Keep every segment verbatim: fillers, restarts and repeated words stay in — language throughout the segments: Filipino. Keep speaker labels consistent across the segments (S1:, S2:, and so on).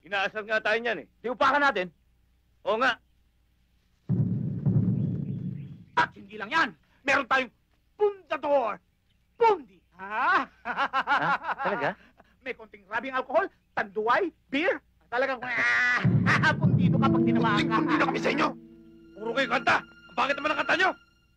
S1: Inaasar nga tayo niyan eh.
S2: Di upakan natin.
S1: Oo nga.
S3: At hindi lang yan. Meron tayong pundador. Pundi. Ha?
S2: Ha? Talaga?
S3: May konting rabing alcohol, tanduay, beer. Talagang, ah, pundido kapag tinamaan ka.
S1: Pundido kami sa inyo. Puro kayo kanta. Ang bakit naman ang kanta nyo?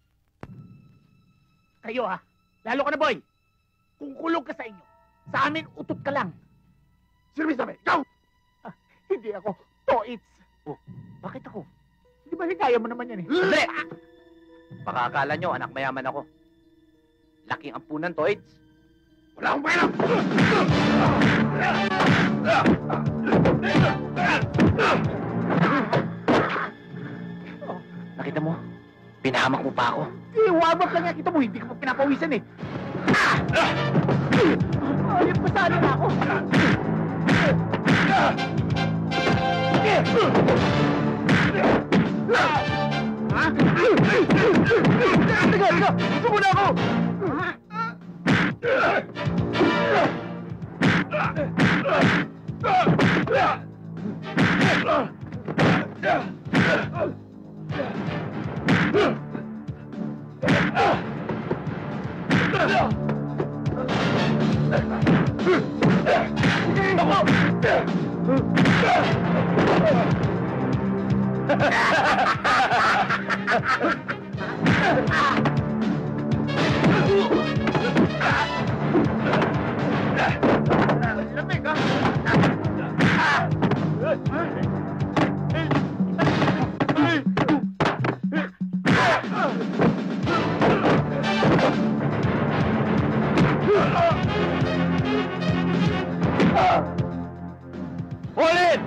S3: Kayo ha, lalo ka na boy. Kung kulog ka sa inyo, sa amin utot ka lang.
S1: Sirmis namin. Ikaw!
S3: Ah, hindi ako. Toits.
S2: Oh, bakit ako?
S3: Di ba higaya mo naman yan eh?
S2: Hindi! Baka akala nyo, anak mayaman ako. Laking ampunan to, Aids.
S1: Wala akong pera!
S2: Nakita mo? Pinahamak mo pa ako.
S3: Eh, wabak lang yan. Kita mo, hindi ka pa pinapawisan eh. Ayun, pasado na ako. Ha? Tiga, tiga! Gusto mo na ako! Lamig, ha?
S1: Ulit!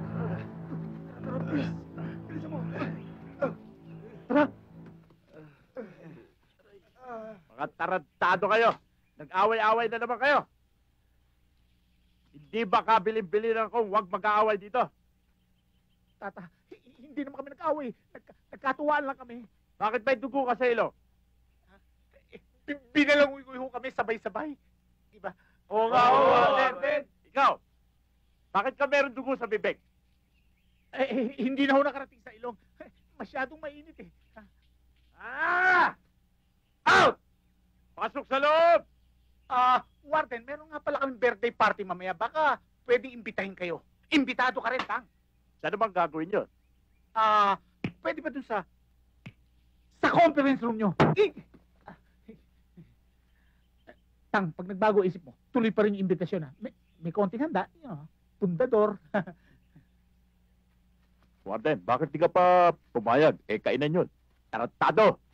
S1: Mga tarantado kayo. Nag-away-away na naman kayo. Hindi ba kabilin-bilinan kong huwag mag-aaway dito?
S3: Tata, hindi naman kami nag-away. Nag- nagkatuwaan lang kami.
S1: Bakit may dugo ka sa ilo?
S3: B- Binalangoy ko kami sabay-sabay. Diba?
S1: Oo nga, oo nga. Then, ikaw, bakit ka meron dugo sa bibig?
S3: Eh, eh, hindi na ho nakarating sa ilong. Masyadong mainit eh.
S1: Ah! Out! Pasok sa loob!
S3: Ah, Warden, meron nga pala kaming birthday party mamaya. Baka pwedeng imbitahin kayo. Imbitado ka rin, Tang.
S1: Saan naman gagawin yun?
S3: Ah, pwede ba dun sa... sa conference room nyo? Eh, ah, Tang, pag nagbago isip mo, tuloy pa rin yung imbitasyon, ha? May, may konting handa. You know, pundador.
S1: Warden, bakit di ka pa pumayag? Eh, kainan yun. Tarantado!